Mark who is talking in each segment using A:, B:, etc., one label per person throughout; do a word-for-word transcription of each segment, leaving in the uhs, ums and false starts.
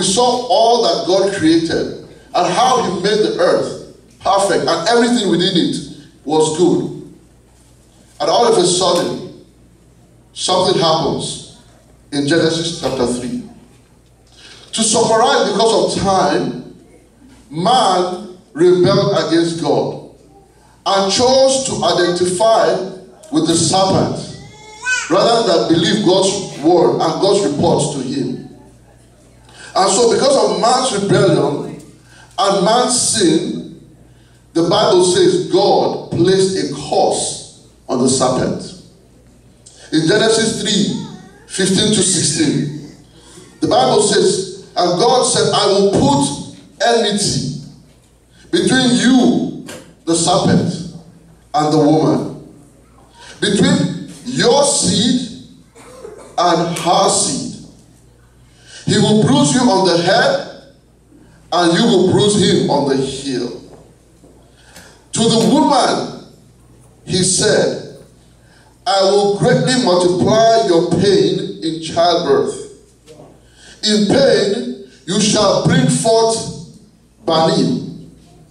A: we saw all that God created and how he made the earth perfect and everything within it was good. And all of a sudden, something happens in Genesis chapter three. To summarize, because of time, man rebelled against God and chose to identify with the serpent rather than believe God's word and God's reports to him. And so because of man's rebellion and man's sin, the Bible says God placed a curse on the serpent. In Genesis three, fifteen to sixteen, the Bible says, and God said, I will put enmity between you, the serpent, and the woman, between your seed and her seed. He will bruise you on the head, and you will bruise him on the heel. To the woman, he said, I will greatly multiply your pain in childbirth. In pain, you shall bring forth Banim.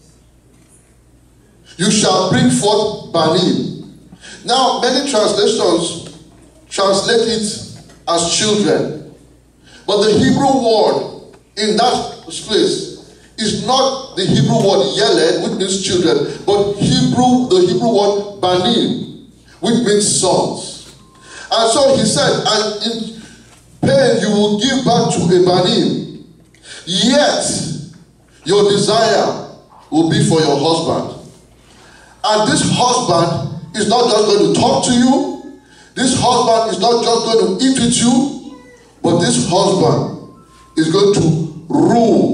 A: You shall bring forth Banim. Now, many translations translate it as children. But the Hebrew word in that place is not the Hebrew word yeled, which means children, but Hebrew, the Hebrew word banim, which means sons. And so he said, and in pain you will give birth to a banim, yet your desire will be for your husband. And this husband is not just going to talk to you, this husband is not just going to eat with you, but this husband is going to rule,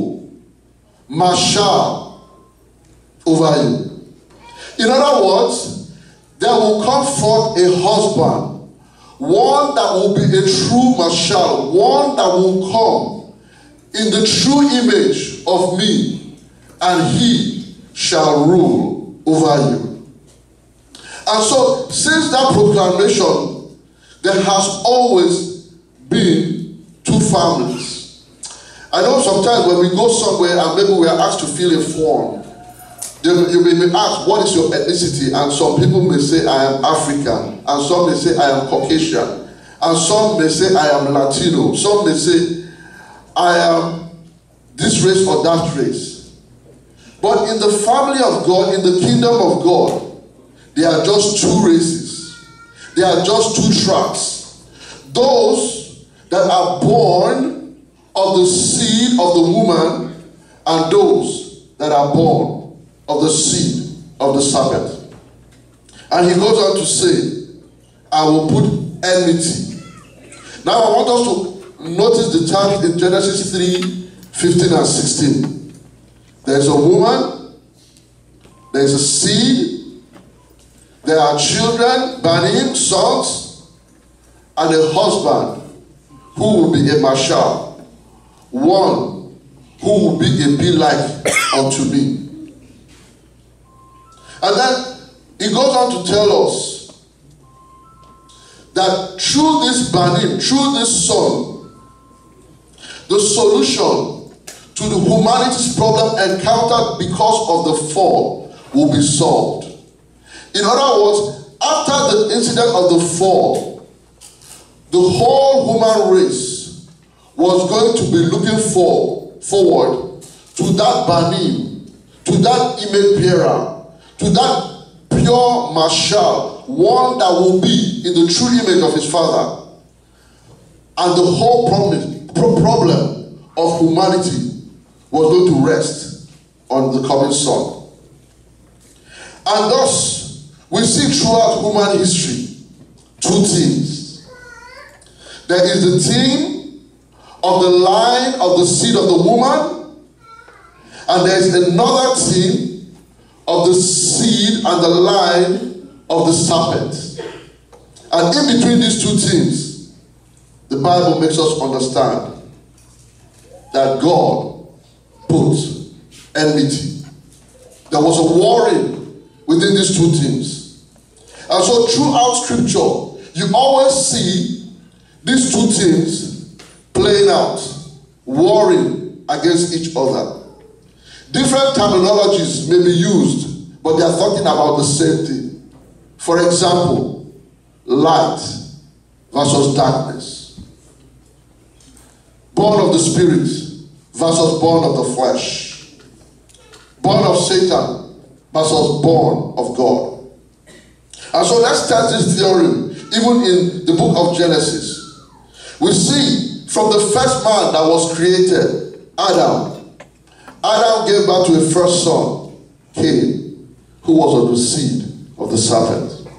A: marshal over you. In other words, there will come forth a husband, one that will be a true marshal, one that will come in the true image of me, and he shall rule over you. And so, since that proclamation, there has always been two families. I know sometimes when we go somewhere and maybe we are asked to fill a form, you may be asked, what is your ethnicity? And some people may say, I am African. And some may say, I am Caucasian. And some may say, I am Latino. Some may say, I am this race or that race. But in the family of God, in the kingdom of God, there are just two races. There are just two tracks. Those that are born of the seed of the woman, and those that are born of the seed of the serpent. And he goes on to say, I will put enmity. Now I want us to notice the terms in Genesis three, fifteen and sixteen. There is a woman, there is a seed, there are children, banim, sons, and a husband who will be a marshal. One who will be a be like unto me. And then he goes on to tell us that through this banim, through this son, the solution to the humanity's problem encountered because of the fall will be solved. In other words, after the incident of the fall, the whole human race was going to be looking for forward to that banim, to that image bearer, to that pure marshal, one that will be in the true image of his father. And the whole problem, problem of humanity was going to rest on the coming son. And thus, we see throughout human history two things. There is the theme of the line of the seed of the woman, and there is another theme of the seed and the line of the serpent. And in between these two things, the Bible makes us understand that God put enmity. There was a warring within these two things. And so throughout scripture, you always see these two things playing out, warring against each other. Different terminologies may be used, but they are talking about the same thing. For example, light versus darkness. Born of the Spirit versus born of the flesh. Born of Satan versus born of God. And so let's test this theory even in the book of Genesis. We see from the first man that was created, Adam. Adam gave birth to a first son, Cain, who was of the seed of the serpent.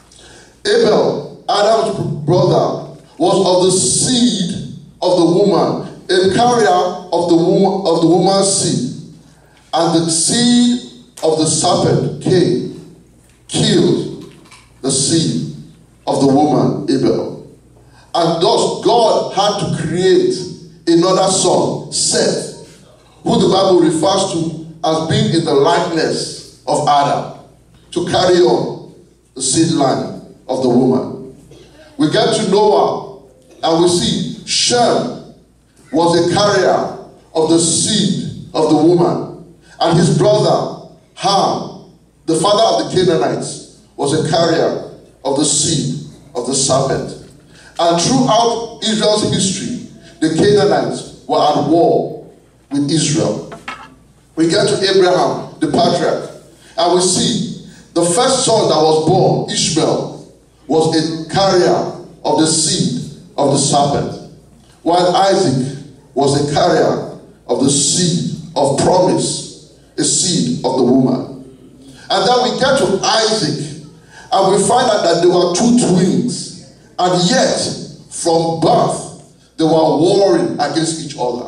A: Abel, Adam's brother, was of the seed of the woman, a carrier of the woman of the woman's seed. And the seed of the serpent, Cain, killed the seed of the woman, Abel. And thus God had to create another son, Seth, who the Bible refers to as being in the likeness of Adam, to carry on the seed line of the woman. We get to Noah, and we see Shem was a carrier of the seed of the woman, and his brother Ham, the father of the Canaanites, was a carrier of the seed of the serpent. And throughout Israel's history, the Canaanites were at war with Israel. We get to Abraham, the patriarch, and we see the first son that was born, Ishmael, was a carrier of the seed of the serpent, while Isaac was a carrier of the seed of promise, a seed of the woman. And then we get to Isaac, and we find out that there were two twins, and yet from birth they were warring against each other.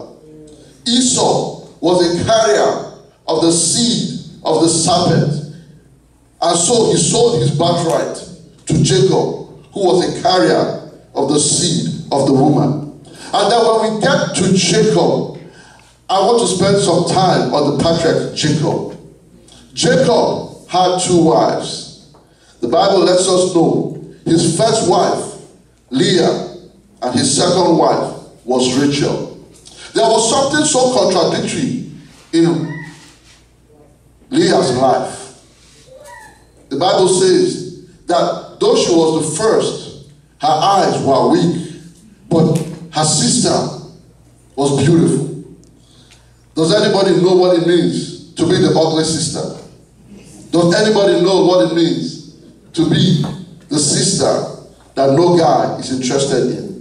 A: Esau was a carrier of the seed of the serpent, and so he sold his birthright to Jacob, who was a carrier of the seed of the woman. And then when we get to Jacob, I want to spend some time on the patriarch Jacob. Jacob had two wives. The Bible lets us know his first wife, Leah, and his second wife was Rachel. There was something so contradictory in Leah's life. The Bible says that though she was the first, her eyes were weak, but her sister was beautiful. Does anybody know what it means to be the ugly sister? Does anybody know what it means to be the sister that no guy is interested in?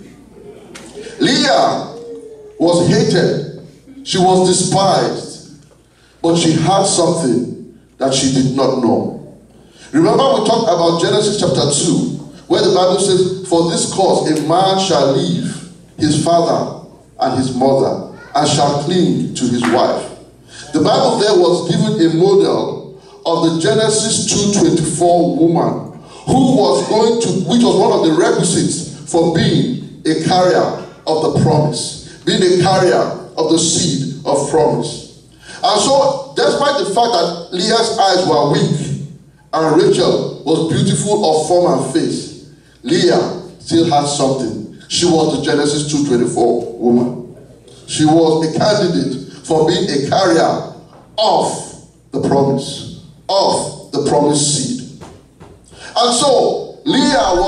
A: Leah was hated. She was despised. But she had something that she did not know. Remember we talked about Genesis chapter two, where the Bible says, for this cause a man shall leave his father and his mother and shall cling to his wife. The Bible there was given a model of the Genesis two twenty-four woman who was going to, which was one of the requisites for being a carrier of the promise, being a carrier of the seed of promise. And so, despite the fact that Leah's eyes were weak and Rachel was beautiful of form and face, Leah still had something. She was the Genesis two twenty-four woman. She was a candidate for being a carrier of the promise, of the promised seed. And so, Leah